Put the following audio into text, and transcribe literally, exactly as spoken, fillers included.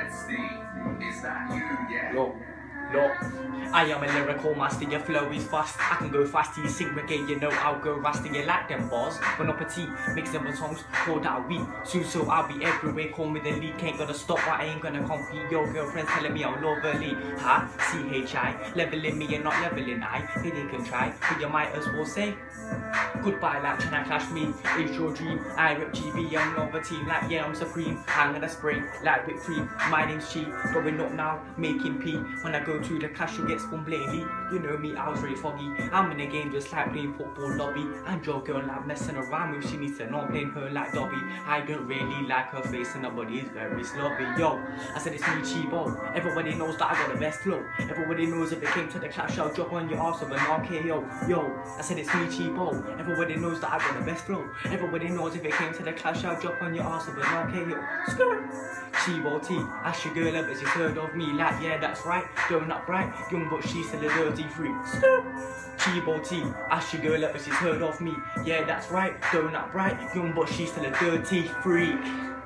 Prod-Westy, is that you, yeah? Yo, look, I am a lyrical master, your flow is fast. I can go fast to your sync brigade, you know I'll go rusty. You like them bars, when up a tea, mix them with songs, hold that week. Soon so I'll be everywhere, call me the lead. Ain't gonna stop, but I ain't gonna compete. Your girlfriend's telling me I'm lovely. Ha, C H I, leveling me and not leveling I. Hey, they can try, but you might as well say goodbye like China Clash me, it's your dream. I rip G B, I'm over team like yeah I'm supreme. I'm gonna spray like whip cream. My name's Chi, going up now, making P. When I go to the clash you'll get spun blatantly. You know me, I was very foggy. I'm in a game just like playing football lobby. And your girl like messing around with, she needs to not playing her like Dobby. I don't really like her face and her body is very sloppy. Yo, I said it's me Chibo. Everybody knows that I got the best flow. Everybody knows if it came to the clash I'll drop on your arse of an R K O. Yo, I said it's me Chibo. Everybody knows that I got the best flow. Everybody knows if it came to the clash I'll drop on your arse of an R K O. Chibo T, ask your girl ever she's heard of me. Like yeah that's right, going up bright, young but she's still a dirty freak. Chibo T, ask your girl ever she's heard of me. Yeah that's right, going up bright, young but she's still a dirty freak.